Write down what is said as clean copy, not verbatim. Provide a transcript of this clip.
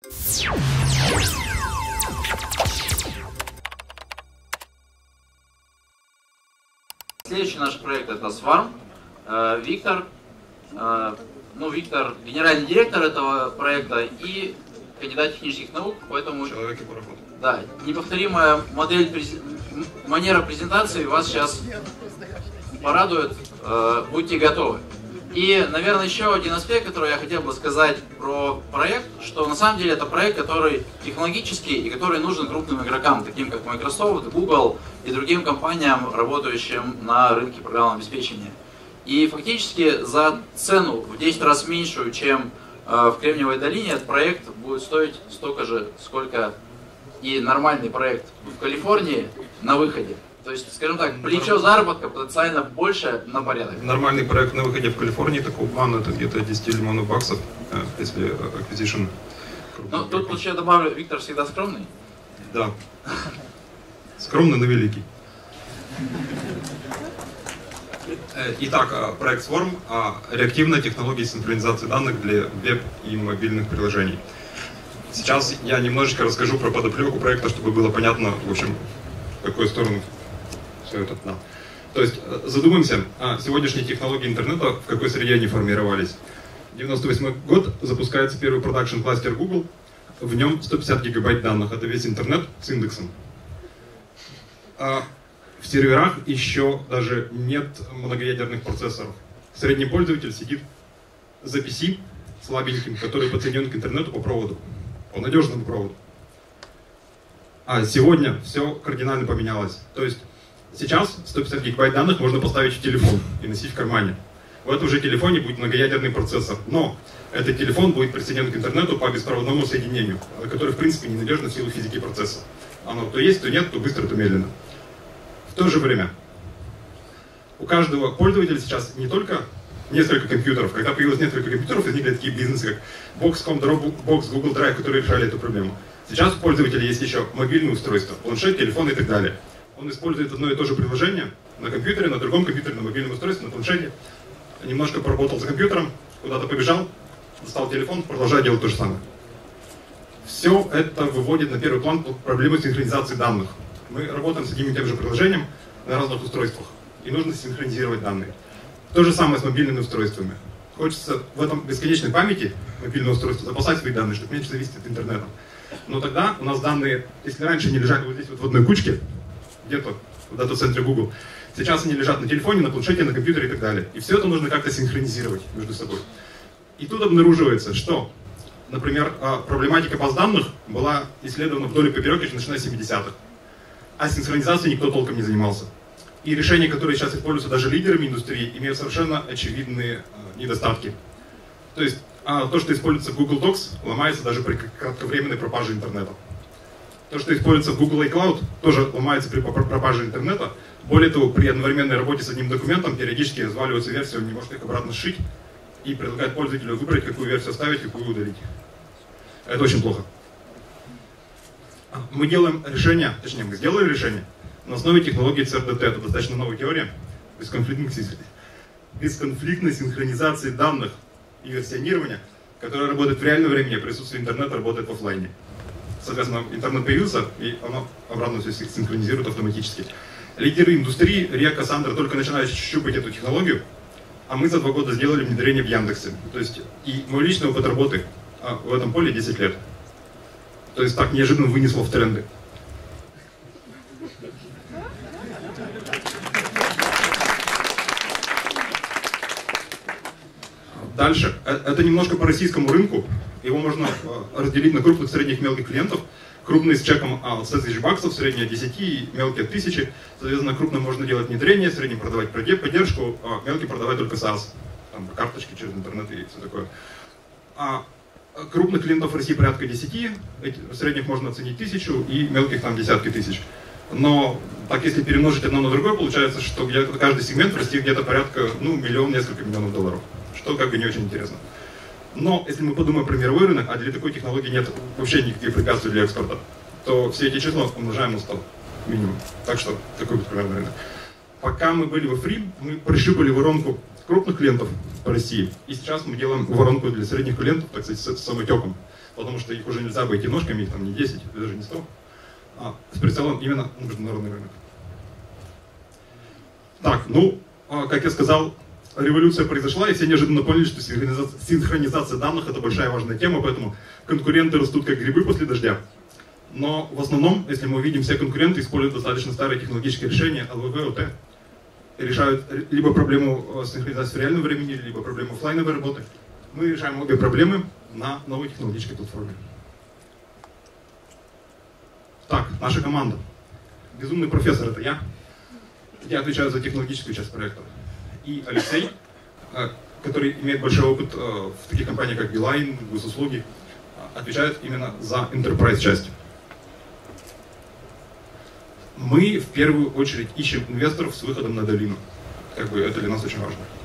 Следующий наш проект — это Swarm. Виктор, Виктор генеральный директор этого проекта и кандидат технических наук, поэтому человек и пароход. Да, неповторимая манера презентации вас сейчас порадует, будьте готовы. И, наверное, еще один аспект, который я хотел бы сказать про проект, что на самом деле это проект, который технологический и который нужен крупным игрокам, таким как Microsoft, Google и другим компаниям, работающим на рынке программного обеспечения. И фактически за цену в 10 раз меньшую, чем в Кремниевой долине, этот проект будет стоить столько же, сколько и нормальный проект в Калифорнии на выходе. То есть, скажем так, плечо заработка потенциально больше на порядок. Нормальный проект на выходе в Калифорнии, такой план, это где-то 10 миллионов баксов, если acquisition. Ну, тут лучше я добавлю, Виктор всегда скромный. Да. Скромный, но великий. Итак, проект Swarm — реактивная технология синхронизации данных для веб и мобильных приложений. Сейчас я немножечко расскажу про подоплеку проекта, чтобы было понятно, в общем, в какую сторону все это. Да. То есть задумаемся о сегодняшней технологии интернета, в какой среде они формировались. 98 год, запускается первый продакшн-кластер Google, в нем 150 гигабайт данных, это весь интернет с индексом. В серверах еще даже нет многоядерных процессоров. Средний пользователь сидит за PC слабеньким, который подсоединен к интернету по проводу, по надежному проводу. А сегодня все кардинально поменялось. То есть сейчас 150 гигабайт данных можно поставить в телефон и носить в кармане. В этом же телефоне будет многоядерный процессор. Но этот телефон будет присоединен к интернету по беспроводному соединению, который в принципе ненадежно в силу физики процесса. Оно то есть, то нет, то быстро, то медленно. В то же время у каждого пользователя сейчас не только несколько компьютеров. Когда появилось несколько компьютеров, возникли такие бизнесы, как Box.com, Dropbox, Google Drive, которые решали эту проблему. Сейчас у пользователя есть еще мобильное устройство, планшет, телефон и так далее. Он использует одно и то же приложение на компьютере, на другом компьютере, на мобильном устройстве, на планшете. Немножко поработал за компьютером, куда-то побежал, достал телефон, продолжает делать то же самое. Все это выводит на первый план проблему синхронизации данных. Мы работаем с одним и тем же приложением на разных устройствах, и нужно синхронизировать данные. То же самое с мобильными устройствами. Хочется в этом бесконечной памяти мобильного устройства запасать свои данные, чтобы меньше зависеть от интернета. Но тогда у нас данные, если раньше они лежали вот здесь вот в одной кучке, где-то в дата-центре Google, сейчас они лежат на телефоне, на планшете, на компьютере и так далее. И все это нужно как-то синхронизировать между собой. И тут обнаруживается, что, например, проблематика баз данных была исследована вдоль и поперек еще начиная с 70-х. А синхронизацией никто толком не занимался. И решения, которые сейчас используются даже лидерами индустрии, имеют совершенно очевидные недостатки. То есть то, что используется в Google Docs, ломается даже при кратковременной пропаже интернета. То, что используется в Google iCloud, тоже ломается при пропаже интернета. Более того, при одновременной работе с одним документом периодически разваливается версия, он не может их обратно сшить и предлагает пользователю выбрать, какую версию оставить, какую удалить. Это очень плохо. Мы делаем решение, точнее, мы сделали решение на основе технологии CRDT. Это достаточно новая теория бесконфликтной синхронизации данных и версионирования, которая работает в реальном времени, а присутствие интернета работает в офлайне. Соответственно, интернет появился, и оно обратно все синхронизирует автоматически. Лидеры индустрии, РИА, Кассандра, только начинают щупать эту технологию, а мы за 2 года сделали внедрение в Яндексе. То есть, и мой личный опыт работы в этом поле 10 лет. То есть так неожиданно вынесло в тренды. Дальше. Это немножко по российскому рынку. Его можно разделить на крупных, средних, мелких клиентов. Крупные с чеком от 100 тысяч баксов, средние от 10 и мелкие от 1000. Соответственно, крупным можно делать внедрение, средним продавать поддержку, а мелким продавать только SaaS. Там карточки через интернет и все такое. Крупных клиентов в России порядка 10, средних можно оценить 1000 и мелких там десятки тысяч. Но так если перемножить одно на другое, получается, что где-то каждый сегмент в России где-то порядка миллион, несколько миллионов долларов. Что как бы не очень интересно. Но если мы подумаем про мировой рынок, а для такой технологии нет вообще никаких препятствий для экспорта, то все эти числа умножаем на 100 минимум. Так что такой вот примерно рынок. Пока мы были во Free, мы пришибали воронку крупных клиентов по России. И сейчас мы делаем воронку для средних клиентов, так сказать, с самотеком. потому что их уже нельзя обойти ножками, их там не 10, даже не 100, с прицелом именно на международный рынок. Так, ну, как я сказал, революция произошла, и все неожиданно поняли, что синхронизация данных — это большая важная тема, поэтому конкуренты растут как грибы после дождя. Но в основном, если мы увидим, все конкуренты используют достаточно старые технологические решения, ЛВВ, ОТ, решают либо проблему синхронизации в реальном времени, либо проблему офлайновой работы. Мы решаем обе проблемы на новой технологической платформе. Так, наша команда. Безумный профессор — это я. Я отвечаю за технологическую часть проекта. И Алексей, который имеет большой опыт в таких компаниях, как Билайн, госуслуги, отвечает именно за enterprise часть. Мы в первую очередь ищем инвесторов с выходом на долину. Это для нас очень важно.